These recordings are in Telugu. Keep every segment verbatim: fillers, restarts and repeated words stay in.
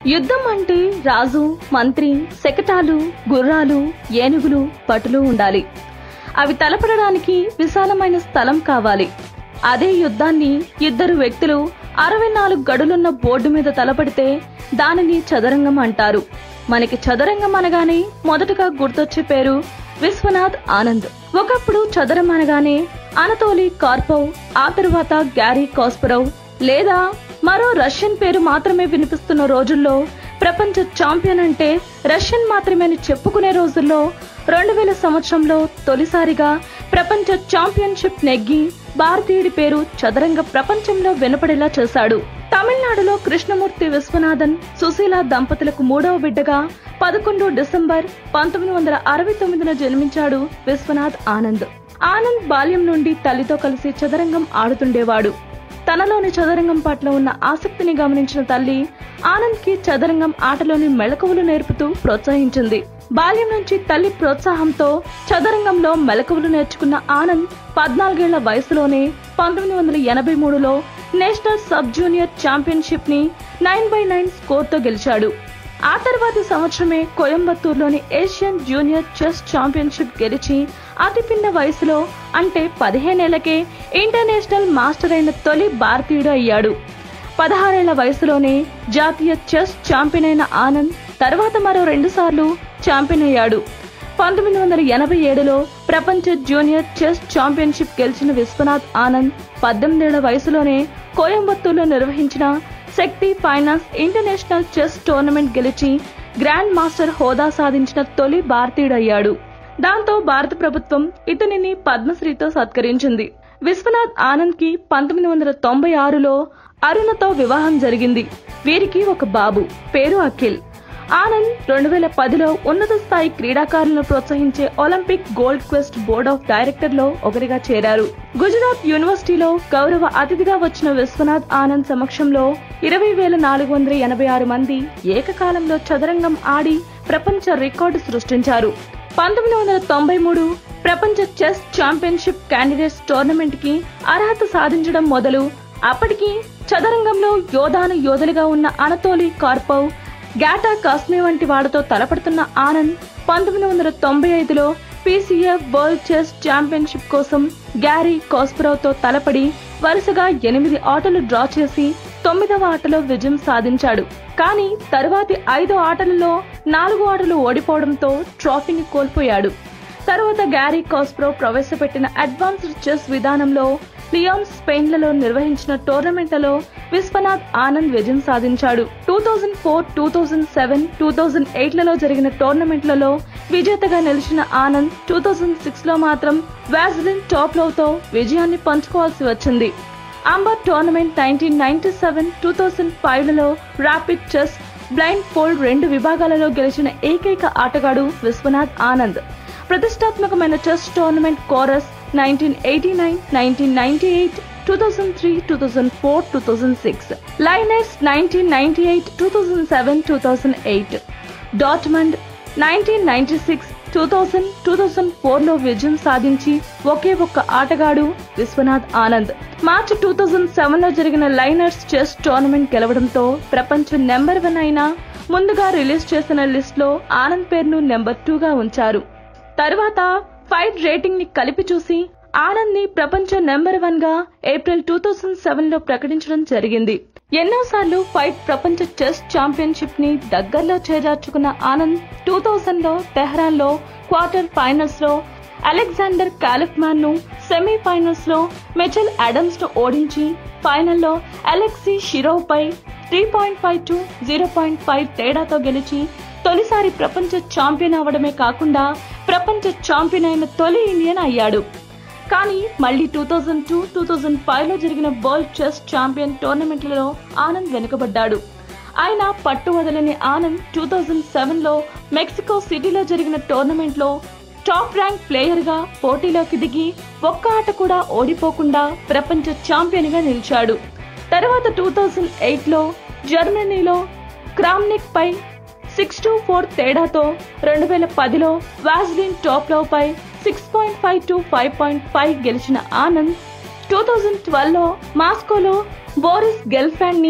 యుద్ధం అంటే రాజు, మంత్రి, శకటాలు, గుర్రాలు, ఏనుగులు, భటులు ఉండాలి. అవి తలపడడానికి విశాలమైన స్థలం కావాలి. అదే యుద్ధాన్ని ఇద్దరు వ్యక్తులు అరవై నాలుగు గడులున్న బోర్డు మీద తలపడితే దానిని చదరంగం అంటారు. మనకి చదరంగం అనగానే మొదటగా గుర్తొచ్చే పేరు విశ్వనాథ్ ఆనంద్. ఒకప్పుడు చదరం అనగానే అనతోలీ కార్పోవ్, ఆ తరువాత గ్యారీ కాస్పరోవ్ లేదా మరో రష్యన్ పేరు మాత్రమే వినిపిస్తున్న రోజుల్లో ప్రపంచ ఛాంపియన్ అంటే రష్యన్ మాత్రమే అని చెప్పుకునే రోజుల్లో రెండు వేల సంవత్సరంలో తొలిసారిగా ప్రపంచ ఛాంపియన్షిప్ నెగ్గి భారతీయుడి పేరు చదరంగ ప్రపంచంలో వినపడేలా చేశాడు. తమిళనాడులో కృష్ణమూర్తి విశ్వనాథన్, సుశీల దంపతులకు మూడవ బిడ్డగా పదకొండు డిసెంబర్ పంతొమ్మిది వందల అరవై తొమ్మిదిన జన్మించాడు విశ్వనాథ్ ఆనంద్. ఆనంద్ బాల్యం నుండి తల్లితో కలిసి చదరంగం ఆడుతుండేవాడు. తనలోని చదరంగం పట్ల ఉన్న ఆసక్తిని గమనించిన తల్లి ఆనంద్ కి చదరంగం ఆటలోని మెళకువలు నేర్పుతూ ప్రోత్సహించింది. బాల్యం నుంచి తల్లి ప్రోత్సాహంతో చదరంగంలో మెళకువలు నేర్చుకున్న ఆనంద్ పద్నాలుగేళ్ల వయసులోనే పంతొమ్మిది వందల ఎనభై మూడులో నేషనల్ సబ్ జూనియర్ ఛాంపియన్షిప్ ని నైన్ బై నైన్ స్కోర్ తో గెలిచాడు. ఆ తర్వాతి సంవత్సరమే కోయంబత్తూరులోని ఏషియన్ జూనియర్ చెస్ ఛాంపియన్షిప్ గెలిచి అతి పిన్న వయసులో అంటే పదిహేనేళ్లకే ఇంటర్నేషనల్ మాస్టర్ అయిన తొలి భారతీయుడు అయ్యాడు. పదహారేళ్ల వయసులోనే జాతీయ చెస్ ఛాంపియన్ అయిన ఆనంద్ తర్వాత మరో రెండు సార్లు ఛాంపియన్ అయ్యాడు. పంతొమ్మిది వందల ఎనభై ఏడులో ప్రపంచ జూనియర్ చెస్ ఛాంపియన్షిప్ గెలిచిన విశ్వనాథ్ ఆనంద్ పద్దెనిమిదేళ్ల వయసులోనే కోయంబత్తూరులో నిర్వహించిన Shakti finance international chess tournament గెలిచి గ్రాండ్ మాస్టర్ హోదా సాధించిన తొలి భారతీయుడయ్యాడు. దాంతో భారత ప్రభుత్వం ఇతనిని పద్మశ్రీతో సత్కరించింది. విశ్వనాథ్ ఆనంద్ కి పంతొమ్మిది వందల తొంభై ఆరులో అరుణతో వివాహం జరిగింది. వీరికి ఒక బాబు, పేరు అఖిల్. ఆనంద్ రెండు వేల పదిలో ఉన్నత స్థాయి క్రీడాకారులను ప్రోత్సహించే Olympic Gold Quest board of director లో ఒకరిగా చేరారు. గుజరాత్ యూనివర్సిటీలో గౌరవ అతిథిగా వచ్చిన విశ్వనాథ్ ఆనంద్ సమక్షంలో ఇరవై వేల నాలుగు వందల ఎనభై ఆరు మంది ఏకకాలంలో చదరంగం ఆడి ప్రపంచ రికార్డు సృష్టించారు. పంతొమ్మిది వందల తొంభై మూడు ప్రపంచ చెస్ ఛాంపియన్షిప్ క్యాండిడేట్స్ టోర్నమెంట్ కి అర్హత సాధించడం మొదలు అప్పటికి చదరంగంలో యోధాను యోధులుగా ఉన్న అనతోలీ కార్పోవ్, గ్యాటా కాస్మి వంటి వాడితో తలపడుతున్న ఆనంద్ పంతొమ్మిది వందల తొంభై ఐదులో పీసీఎఫ్ వరల్డ్ చెస్ ఛాంపియన్షిప్ కోసం గ్యారీ కాస్పరోవ్ తో తలపడి వరుసగా ఎనిమిది ఆటలు డ్రా చేసి తొమ్మిదవ ఆటలో విజయం సాధించాడు. కానీ తరువాతి ఐదు ఆటలలో నాలుగు ఆటలు ఓడిపోవడంతో ట్రోఫీని కోల్పోయాడు. తరువాత గ్యారీ కాస్పరోవ్ ప్రవేశపెట్టిన అడ్వాన్స్డ్ చెస్ విధానంలో లియాన్, స్పెయిన్ లలో నిర్వహించిన టోర్నమెంట్లలో విశ్వనాథ్ ఆనంద్ విజయం సాధించాడు. Two thousand four, two thousand seven, two thousand eight లలో జరిగిన టోర్నమెంట్లలో విజేతగా నిలిచిన ఆనంద్ టూ థౌజండ్ సిక్స్ లో మాత్రం వాజ్లిన్ టాప్లోవ్ తో విజయాన్ని పంచుకోవాల్సి వచ్చింది. Amber tournament nineteen ninety seven, two thousand five లలో ర్యాపిడ్ చెస్, బ్లైండ్ ఫోల్డ్ రెండు విభాగాలలో గెలిచిన ఏకైక ఆటగాడు విశ్వనాథ్ ఆనంద్. ప్రతిష్టాత్మకమైన chess tournament Corus nineteen eighty nine, nineteen ninety eight, two thousand three, two thousand four, two thousand six, Linares nineteen ninety eight, two thousand seven, two thousand eight, Dortmund nineteen ninety six, two thousand, two thousand four లో విజయం సాధించి ఒకే ఒక్క ఆటగాడు విశ్వనాథ్ ఆనంద్. మార్చి టూ థౌజండ్ సెవెన్ లో జరిగిన లైనర్స్ చెస్ టోర్నమెంట్ గెలవడంతో ప్రపంచ నెంబర్ వన్ అయిన ముందుగా రిలీజ్ చేసిన లిస్ట్ లో ఆనంద్ పేరును నెంబర్ టూ గా ఉంచారు. తర్వాత ఫైట్ రేటింగ్ ని కలిపి చూసి ఆనంద్ ని ప్రపంచ నెంబర్ వన్ గా ఏప్రిల్ టూ థౌజండ్ సెవెన్ లో ప్రకటించడం జరిగింది. ఎన్నోసార్లు ఫైట్ ప్రపంచ చెస్ ఛాంపియన్షిప్ ని దగ్గరలో చేజార్చుకున్న ఆనంద్ టూ థౌజండ్ లో టెహ్రాన్ లో క్వార్టర్ ఫైనల్స్ లో అలెగ్జాండర్ కాలిఫ్మాన్ ను, సెమీఫైనల్స్ లో మిచెల్ అడమ్స్ ను ఓడించి ఫైనల్లో అలెక్సీ షిరోవ్ పై three point five to zero point five తేడాతో గెలిచి తొలిసారి ప్రపంచ ఛాంపియన్ అవడమే కాకుండా ప్రపంచ ఛాంపియన్ అయిన తొలి ఇండియన్ అయ్యాడు. కానీ మళ్లీ two thousand two, two thousand five లో జరిగిన వరల్డ్ చెస్ ఛాంపియన్ టోర్నమెంట్లలో ఆనంద్ వెనుకబడ్డాడు. ఆయన పట్టు వదలని ఆనంద్ టూ థౌజండ్ సెవెన్ లో మెక్సికో సిటీలో జరిగిన టోర్నమెంట్ లో టాప్ ర్యాంక్ ప్లేయర్ గా పోటీలోకి దిగి ఒక్క ఆట కూడా ఓడిపోకుండా ప్రపంచ ఛాంపియన్ గా నిలిచాడు. తర్వాత టూ థౌజండ్ ఎయిట్ లో జర్మనీలో క్రామ్నిక్ పై సిక్స్ టు ఫోర్ తేడాతో, రెండు వేల పదిలో వాజ్లిన్ టాప్లోవ్ పై six point five to five point five గెలిచిన ఆనంద్ టూ థౌజండ్ ట్వెల్వ్ లో మాస్కోలో బోరిస్ గెల్ఫాండ్ ని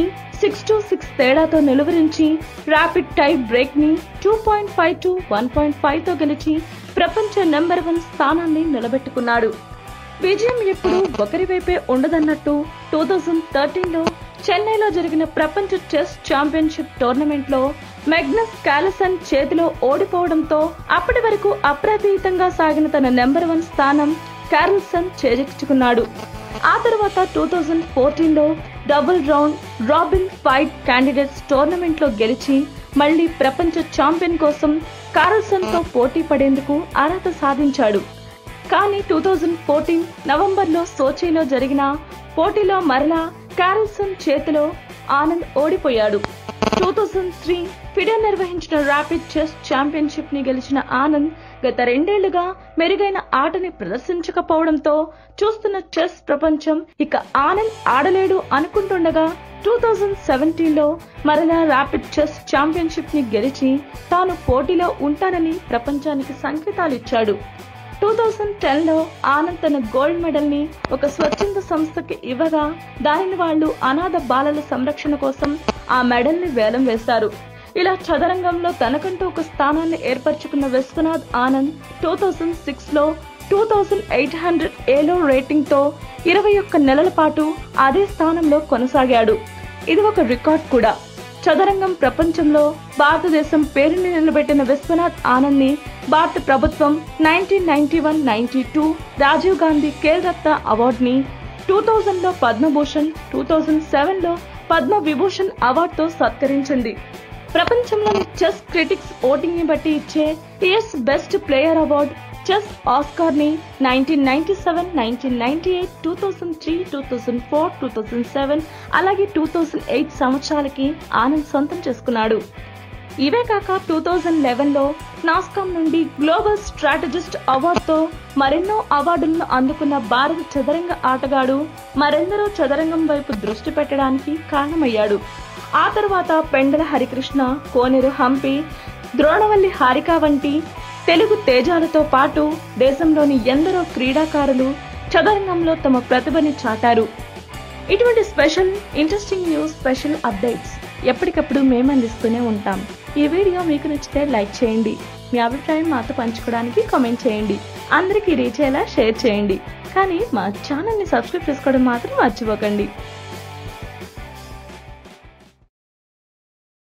సిక్స్ టు సిక్స్ తేడాతో నిలువరించి ర్యాపిడ్ టై బ్రేక్ ని two point five to one point five తో గెలిచి ప్రపంచ నెంబర్ వన్ స్థానాన్ని నిలబెట్టుకున్నాడు. విజయం ఎప్పుడు ఒకరి వైపే ఉండదన్నట్టు టూ థౌజండ్ థర్టీన్ లో చెన్నైలో జరిగిన ప్రపంచ చెస్ ఛాంపియన్షిప్ టోర్నమెంట్ లో మెగ్నస్ కార్ల్సన్ చేతిలో ఓడిపోవడంతో అప్పటి వరకు అప్రతీతంగా సాగిన తన నెంబర్ వన్ స్థానం కార్ల్సన్ చేజిక్కించుకున్నాడు. ఆ తర్వాత టూ థౌజండ్ ఫోర్టీన్ లో double round robin fight candidates tournament లో గెలిచి మళ్లీ ప్రపంచ ఛాంపియన్ కోసం కార్ల్సన్ తో పోటీ పడేందుకు అర్హత సాధించాడు. కానీ టూ థౌజండ్ ఫోర్టీన్ నవంబర్ లో సోచీలో జరిగిన పోటీలో మరలా కార్ల్సన్ చేతిలో ఆనంద్ ఓడిపోయాడు. టూ థౌజండ్ త్రీ ఫిడే నిర్వహించిన ర్యాపిడ్ చెస్ ఛాంపియన్షిప్ ని గెలిచిన ఆనంద్ గత రెండేళ్లుగా మెరుగైన ఆటని ప్రదర్శించకపోవడంతో చూస్తున్న చెస్ ప్రపంచం ఇక ఆనంద్ ఆడలేడు అనుకుంటుండగా టూ థౌజండ్ సెవెంటీన్ లో మరలా ర్యాపిడ్ చెస్ ఛాంపియన్షిప్ ని గెలిచి తాను పోటీలో ఉంటానని ప్రపంచానికి సంకేతాలిచ్చాడు. టూ థౌజండ్ టెన్ లో ఆనంద్ తన గోల్డ్ మెడల్ ని ఒక స్వచ్ఛంద సంస్థకి ఇవ్వగా దానిని వాళ్లు అనాథ బాలల సంరక్షణ కోసం ఆ మెడల్ ని వేలం వేశారు. ఇలా చదరంగంలో తనకంటూ ఒక స్థానాన్ని ఏర్పరచుకున్న Viswanath Anand two thousand six లో two thousand eight hundred Elo rating తో ఇరవై ఒక్క నెలల పాటు అదే స్థానంలో కొనసాగాడు. ఇది ఒక రికార్డ్ కూడా. చదరంగం ప్రపంచంలో భారతదేశం పేరుని నిలబెట్టిన విశ్వనాథ్ ఆనంద్ ని భారత ప్రభుత్వం nineteen ninety one ninety two Rajiv Gandhi Khel Ratna award ని, టూ థౌజండ్ లో పద్మభూషణ్, టూ థౌజండ్ సెవెన్ లో పద్మ విభూషణ్ అవార్డుతో సత్కరించింది. ప్రపంచంలోని చెస్ క్రిటిక్స్ ఓటింగ్ ని బట్టి ఇచ్చే years best player award chess Oscar ని nineteen ninety seven, nineteen ninety eight, two thousand three, two thousand four, two thousand seven అలాగే టూ థౌజండ్ ఎయిట్ సంవత్సరాలకి ఆనంద్ సొంతం చేసుకున్నాడు. ఇవే కాక టూ థౌజండ్ లెవెన్ లో నాస్కామ్ నుండి గ్లోబల్ స్ట్రాటజిస్ట్ అవార్డుతో మరెన్నో అవార్డులను అందుకున్న భారత చదరంగ ఆటగాడు మరెందరో చదరంగం వైపు దృష్టి పెట్టడానికి కారణమయ్యాడు. ఆ తర్వాత పెండల హరికృష్ణ, కోనేరు హంపి, ద్రోణవల్లి హారిక వంటి తెలుగు తేజాలతో పాటు దేశంలోని ఎందరో క్రీడాకారులు చదరంగంలో తమ ప్రతిభని చాటారు. ఇటువంటి special interesting news, special updates ఎప్పటికప్పుడు మేము అందిస్తూనే ఉంటాం. ఈ వీడియో మీకు నచ్చితే లైక్ చేయండి, మీ అభిప్రాయం మాతో పంచుకోవడానికి కామెంట్ చేయండి, అందరికీ రీచ్ అయ్యేలా షేర్ చేయండి. కానీ మా ఛానల్ని సబ్స్క్రైబ్ చేసుకోవడం మాత్రం మర్చిపోకండి.